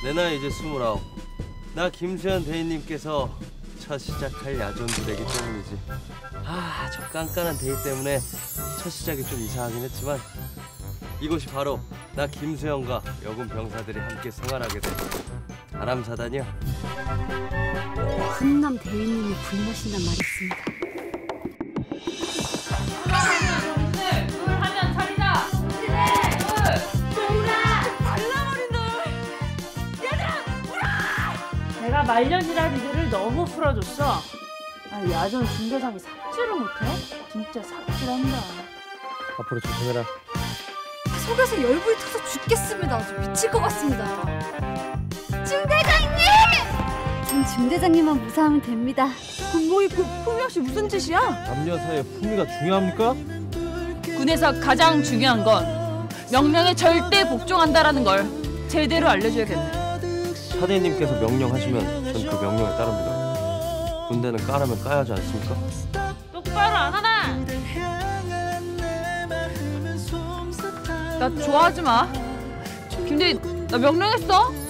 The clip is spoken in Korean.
내 나이 이제 29. 나 김수현 대인님께서 첫 시작할 야전부대이기 때문이지. 저 깐깐한 대인 때문에 첫 시작이 좀 이상하긴 했지만 이곳이 바로 나 김수현과 여군 병사들이 함께 생활하게 된 아람사단이야. 훈남 대위님이 불모신단 말이 있습니다. 둘 하면 차리자. 내가 말년이라 리드를 너무 풀어줬어. 야전 중대장이 삽질을 못해? 진짜 삽질한다. 앞으로 조심해라. 속에서 열불이 타서 죽겠습니다. 저 미칠 것 같습니다. 중대장님! 전 중대장님만 무사하면 됩니다. 뭐 이 품위 없이 무슨 짓이야? 남녀 사이에 품위가 중요합니까? 군에서 가장 중요한 건 명령에 절대 복종한다라는 걸 제대로 알려줘야겠네. 사대님께서 명령하시면 전 그 명령에 따릅니다. 군대는 까라면 까야 하지 않습니까? 똑바로 안 하나? 나 좋아하지 마. 김대리, 나 명령했어.